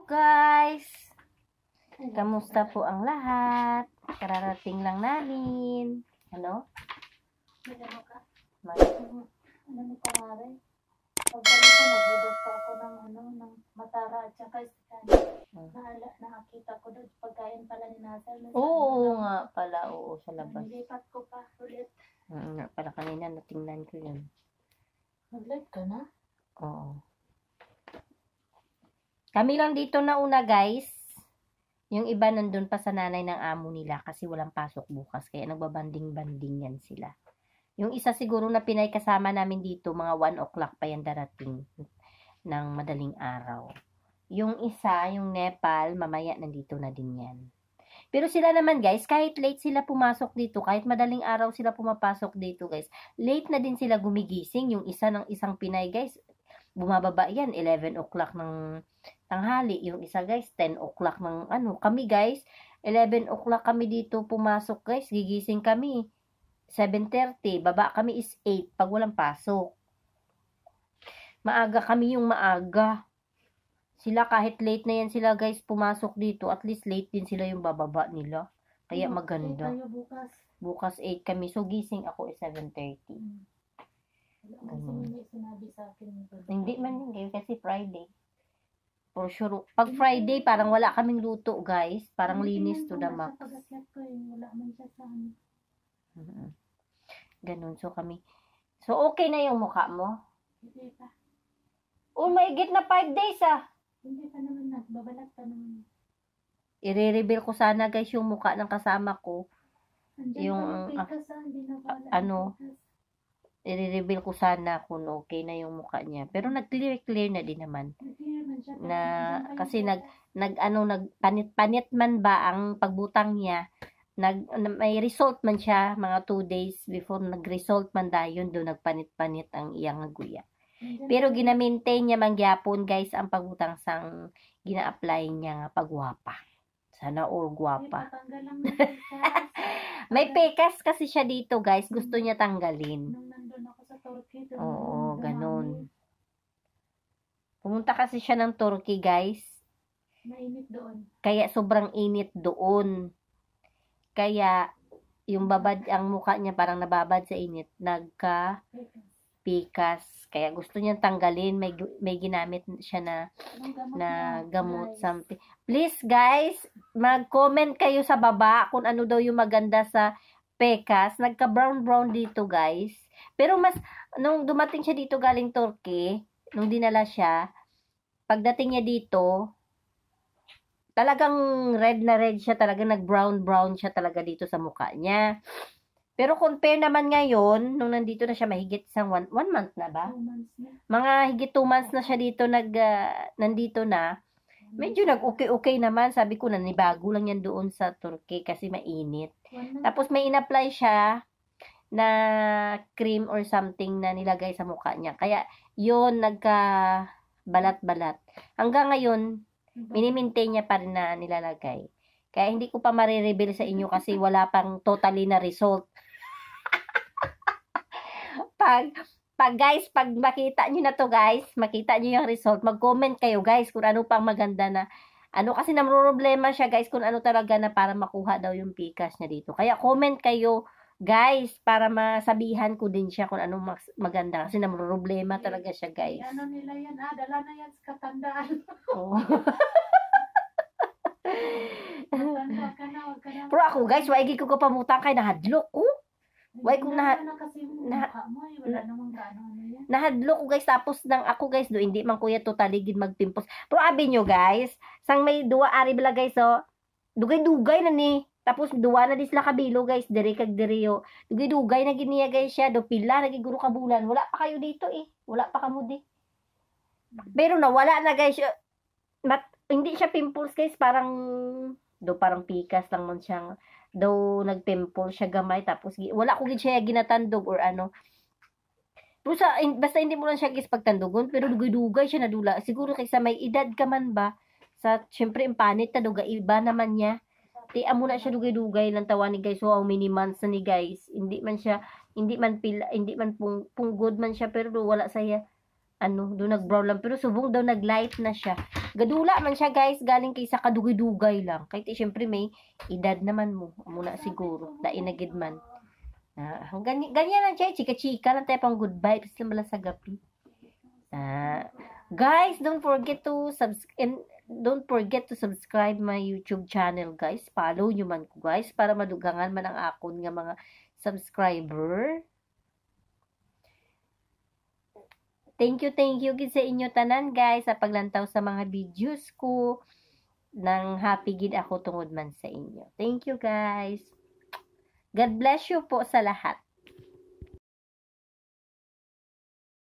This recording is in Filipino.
Guys, kamusta po ang lahat? Kararating lang namin. Ano? Ano ka? Mag Ano ni Pangare? Pagbalik ko, nagbugas pa ako ng matara at saka istikan. Nakakita ko doon, pagkain pala ni Nasal. Oo nga pala, oo, sa labas. Nilipat ko pa ulit. Nga pala, kanina natingnan ko yun. Nag-live ka na? Oo. Kami lang dito na una, guys. Yung iba nandun pa sa nanay ng amo nila kasi walang pasok bukas. Kaya nagbabanding-banding yan sila. Yung isa siguro na Pinay kasama namin dito, mga 1 o'clock pa yan darating ng madaling araw. Yung isa, yung Nepal, mamaya nandito na din yan. Pero sila naman guys, kahit late sila pumasok dito, kahit madaling araw sila pumapasok dito guys, late na din sila gumigising. Yung isa ng isang Pinay guys, bumababa yan, 11 o'clock ng tanghali. Yung isa guys, 10 o'clock ng ano. Kami guys, 11 o'clock kami dito pumasok guys, gigising kami. 7:30, baba kami is 8 pag walang pasok. Maaga kami yung maaga. Sila kahit late na yan sila guys pumasok dito, at least late din sila yung bababa nila. Kaya maganda. Bukas. Bukas 8 kami, so gising ako is 7:30. Hindi sinabi sa akin. Hindi man din kasi Friday. For sure. Pag Friday, parang wala kaming luto guys. Parang linis to the max. Wala man siya sa amin. Ganun. So kami. So okay na yung mukha mo? Hindi pa. Oh, maigit na 5 days ah. Hindi pa naman na. Babalat pa naman. I-reveal ko sana guys yung mukha ng kasama ko. Yung i-reveal ko sana kung okay na yung mukha niya. Pero nag-clear na din naman. Na kasi nagpanit-panit man ba ang pagbutang niya. May result man siya mga 2 days before nag-result man dayon do nagpanit-panit ang iyang guya. Pero gina-maintain niya mangyapon guys ang pagbutang sang gina-apply niya nga pagwapa. Sana all gwapa. May pekas kasi siya dito guys, gusto niya tanggalin. Nung nandun ako sa Turkey, oo, ganun. Pumunta kasi siya ng Turkey guys. Mainit doon. Kaya sobrang init doon. Kaya, yung babad, ang mukha niya parang nababad sa init, nagka-pikas. Kaya gusto niya tanggalin, may ginamit siya na gamot, something. Please guys, mag-comment kayo sa baba kung ano daw yung maganda sa pekas. Nagka-brown dito guys. Pero nung dumating siya dito galing Turkey, nung dinala siya, pagdating niya dito, talagang red na red siya, talagang nag-brown siya talaga dito sa mukha niya. Pero compare naman ngayon, nung nandito na siya mahigit isang 1 month na ba? 2 months na. Mga higit 2 months na siya dito nandito na. Medyo nag-okay naman. Sabi ko, nanibago lang yan doon sa Turkey kasi mainit. Tapos may in-apply siya na cream or something na nilagay sa mukha niya. Kaya yun, nagka-balat-balat. Hanggang ngayon, minimaintain niya pa rin na nilalagay. Kaya hindi ko pa marireveal sa inyo kasi wala pang totally na result. pag guys, pag makita nyo na to guys, makita nyo yung result, mag-comment kayo guys kung ano pang maganda na, ano kasi namroblema siya guys kung ano talaga na para makuha daw yung pikas niya dito. Kaya comment kayo guys para masabihan ko din siya kung ano maganda kasi namroblema talaga siya guys. Ano nila yan? Dala na yan sa katandaan. Oo. Matanda ka na, wag ka na. Pero ako guys, waigi ko pamutang kay nahadlok ko. Why kung nahadlok ko guys, tapos nang ako guys do hindi man kuya totally gid magpimpos. Pero abi nyo guys, sang may duwa ari bala guys oh. Dugay-dugay na ni. Tapos duwa na di sila kabilo guys, diri kag diri yo. Dugay-dugay na gid niya guys siya, do pila na giguro ka bulan. Wala pa kayo dito eh. Wala pa kamo di. Pero nawala na guys. Hindi siya pimples guys, parang pikas lang man siyang daw nagpimple siya gamay, tapos wala ko gid siya ginatandog or ano. Pero basta hindi mo lang siya guys pagtandugon, pero dugay-dugay siya nadula. Siguro kaysa may edad ka man ba, syempre impanit na duga, iba naman niya. Tiyan mo na siya dugay-dugay lang tawa ni guys, so how many months na ni guys. Hindi man pila, hindi man punggod man siya, pero wala saya ano, do nag-brown lang, pero subong daw nag-light na siya. Gadula man siya guys, galing kay sa kadugay-dugay lang. Kahit syempre may edad naman mo, muna siguro, dainagid man. Ganyan lang siya, chika-chika lang tayo pang good vibes lang mala sa gabi. Guys, don't forget to subscribe my YouTube channel guys. Follow nyo man ko guys, para madugangan man ang akon nga mga subscriber. Thank you gid sa inyo tanan guys sa paglantaw sa mga videos ko. Nang happy gid ako tungod man sa inyo. Thank you guys. God bless you po sa lahat.